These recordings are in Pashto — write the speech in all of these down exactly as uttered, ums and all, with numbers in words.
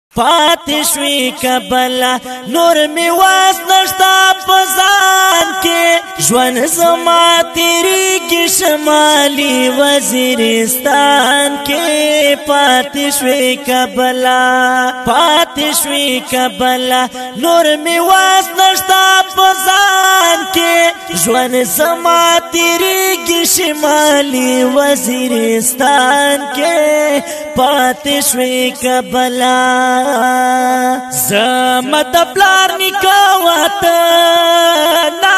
پاتې شوی کبلا نور می واس نشتا پزان کې ژوند زما تیریږي شمالي وزیرستان کې پاتې شوی کبلا پاتې شوی کبلا نور می واس نشتا پزان کې ژوند زما تیریږي شمالي وزیرستان کې پاتې شوی کبلا زمد پلار نکاوتا نا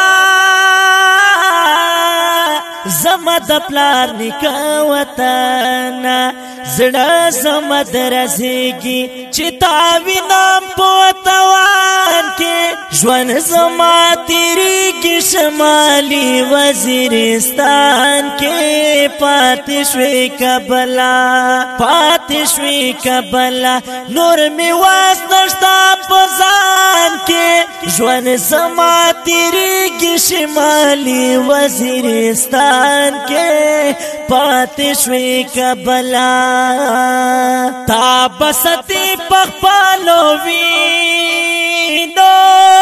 زمد پلار نکاوتا نا زڑا زمد رزیگی چتاوی نام پوتوان کے جوان زما تیریگی شمالی وزیرستان کے پاتی شوی کبلا پاتی شوی کبلا نور می واس نشتا پزان کے جوان زما تیریگی شمالی وزیرستان کے پاتی شوی کبلا تا بستی پخپالو وینو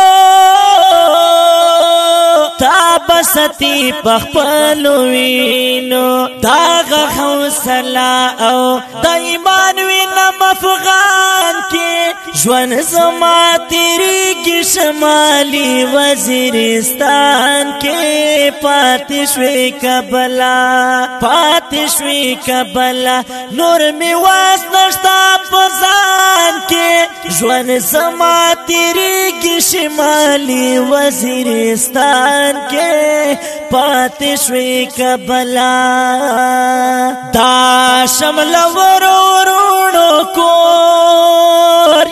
تا بستی پخپالو وینو داغ حوصلا او دا ایمان وینم افغان کی جوان زما تیریگی شمالی وزیرستان کے پاتی شوی کبلا پاتی شوی کبلا نور می واس نشتا پزان کے جوان زما تیریگی شمالی وزیرستان کے پاتی شوی کبلا دا شمل ورورونو کور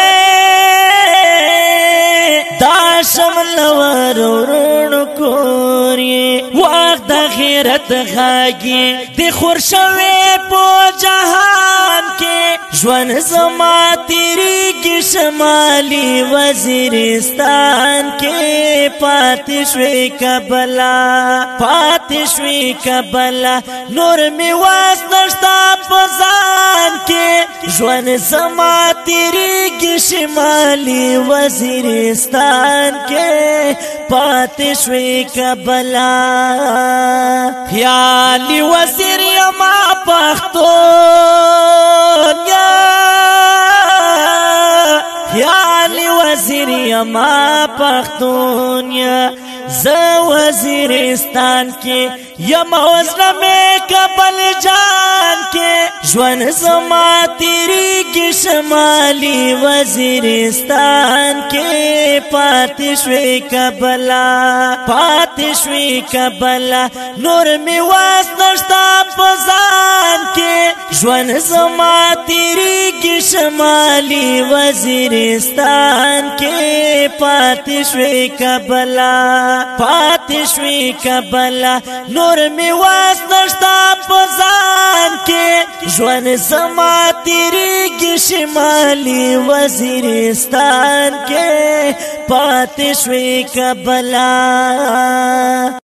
دا شمل ورورونو کور وقت دا غیرت غاگی دی خورشوی پو جہان کے جوان زما تیریگی شمالی وزیرستان کے پاتی شوی کبلا پاتی شوی کبلا نور می واس نشتا پزان کے جوان زما تیریگی شمالی وزیرستان کے پاتی شوی کبلا خیالی وزیر یما پختون خیالی وزیر یما پختون ز وزیرستان کے یم وزن میں کبل جان کے جوان زما تیریگی شمالی وزیرستان کے پاتی شوی کبلا پاتی شوی کبلا نور می واس نشتا پزان کے جوان زما تیریگی شمالی وزیرستان کے پاتی شوی کبلا پاتی شوی کبلا نور می واس نشتا پزان کے جوان زما تیریگی شمالی وزیرستان کے پاتی شوی کبلا